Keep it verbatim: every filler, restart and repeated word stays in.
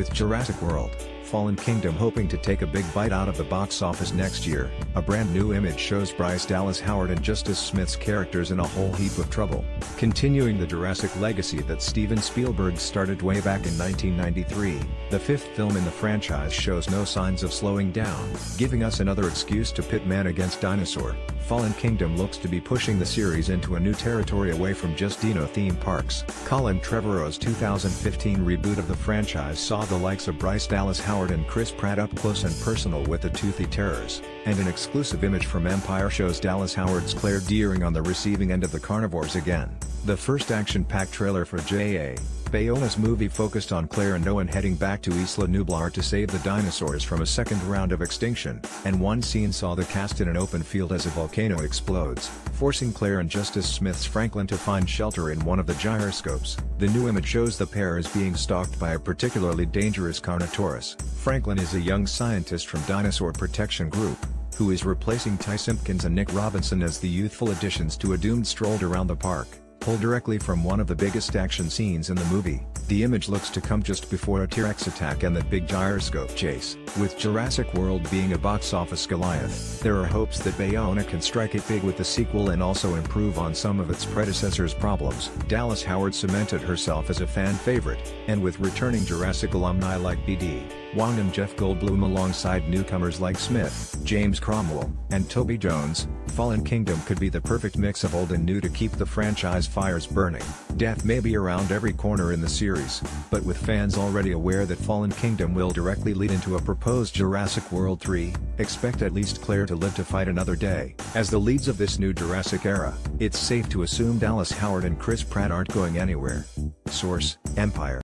With Jurassic World: Fallen Kingdom hoping to take a big bite out of the box office next year, a brand new image shows Bryce Dallas Howard and Justice Smith's characters in a whole heap of trouble. Continuing the Jurassic legacy that Steven Spielberg started way back in nineteen ninety-three, the fifth film in the franchise shows no signs of slowing down, giving us another excuse to pit man against dinosaur. Fallen Kingdom looks to be pushing the series into a new territory away from just dino theme parks. Colin Trevorrow's two thousand fifteen reboot of the franchise saw the likes of Bryce Dallas Howard and Chris Pratt up close and personal with the toothy terrors, and an exclusive image from Empire shows Dallas Howard's Claire Dearing on the receiving end of the carnivores again. The first action-packed trailer for J A Bayona's movie focused on Claire and Owen heading back to Isla Nublar to save the dinosaurs from a second round of extinction, and one scene saw the cast in an open field as a volcano explodes, forcing Claire and Justice Smith's Franklin to find shelter in one of the gyroscopes. The new image shows the pair as being stalked by a particularly dangerous Carnotaurus. Franklin is a young scientist from Dinosaur Protection Group, who is replacing Ty Simpkins and Nick Robinson as the youthful additions to a doomed stroll around the park. Pulled directly from one of the biggest action scenes in the movie, the image looks to come just before a T-Rex attack and that big gyroscope chase. With Jurassic World being a box office Goliath, there are hopes that Bayona can strike it big with the sequel and also improve on some of its predecessor's problems. Dallas Howard cemented herself as a fan favorite, and with returning Jurassic alumni like B D Wong and Jeff Goldblum alongside newcomers like Smith, James Cromwell, and Toby Jones, Fallen Kingdom could be the perfect mix of old and new to keep the franchise fires burning. Death may be around every corner in the series, but with fans already aware that Fallen Kingdom will directly lead into a proposed Jurassic World three, expect at least Claire to live to fight another day. As the leads of this new Jurassic era, it's safe to assume Dallas Howard and Chris Pratt aren't going anywhere. Source: Empire.